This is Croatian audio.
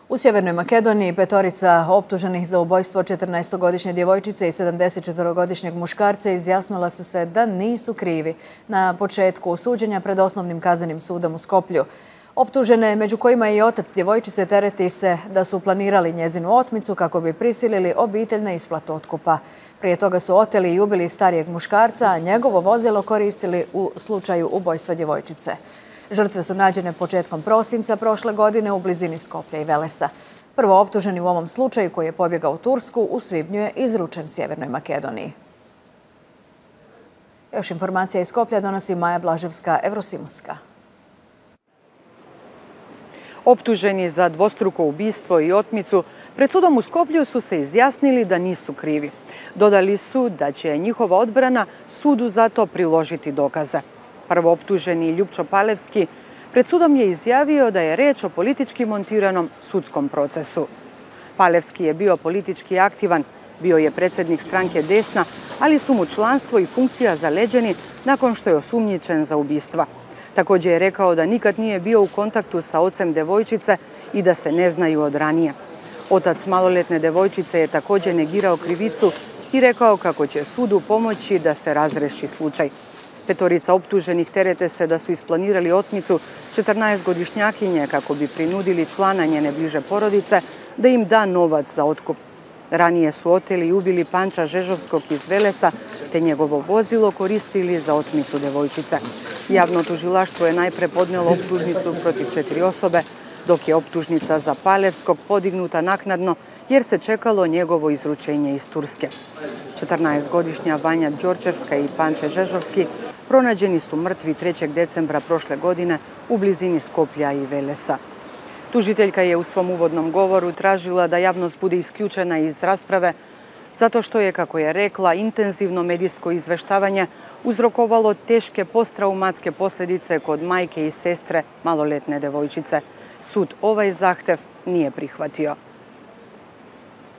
U Sjevernoj Makedoniji petorica optuženih za ubojstvo 14-godišnje djevojčice i 74-godišnjeg muškarca izjasnila su se da nisu krivi na početku suđenja pred Osnovnim kaznenim sudom u Skoplju. Optužene, među kojima je i otac djevojčice, tereti se da su planirali njezinu otmicu kako bi prisilili obitelj na isplatu otkupa. Prije toga su oteli i ubili starijeg muškarca, a njegovo vozilo koristili u slučaju ubojstva djevojčice. Žrtve su nađene početkom prosinca prošle godine u blizini Skoplja i Velesa. Prvo optuženi u ovom slučaju, koji je pobjegao u Tursku, u svibnju je izručen Sjevernoj Makedoniji. Još informacija iz Skoplja donosi Maja Blaževska, Evrosimuska. Optuženi za dvostruko ubistvo i otmicu pred sudom u Skoplju su se izjasnili da nisu krivi. Dodali su da će njihova odbrana sudu za to priložiti dokaze. Prvo optuženi Ljupčo Palevski pred sudom je izjavio da je reč o politički montiranom sudskom procesu. Palevski je bio politički aktivan, bio je predsjednik stranke Desna, ali su mu članstvo i funkcija zaleđeni nakon što je osumnjičen za ubistva. Također je rekao da nikad nije bio u kontaktu sa ocem devojčice i da se ne znaju od ranije. Otac maloletne devojčice je također negirao krivicu i rekao kako će sudu pomoći da se razreši slučaj. Petorica optuženih terete se da su isplanirali otmicu 14-godišnjakinje kako bi prinudili člana njene bliže porodice da im da novac za otkup. Ranije su oteli i ubili Panča Žežovskog iz Velesa te njegovo vozilo koristili za otmicu devojčice. Javno tužilaštvo je najpre podnijelo optužnicu protiv 4 osobe, dok je optužnica za Palevskog podignuta naknadno jer se čekalo njegovo izručenje iz Turske. 14-godišnja Vanja Đorčevska i Panče Žežovski pronađeni su mrtvi 3. decembra prošle godine u blizini Skoplja i Velesa. Tužiteljka je u svom uvodnom govoru tražila da javnost bude isključena iz rasprave zato što je, kako je rekla, intenzivno medijsko izveštavanje uzrokovalo teške posttraumatske posljedice kod majke i sestre maloletne devojčice. Sud ovaj zahtev nije prihvatio.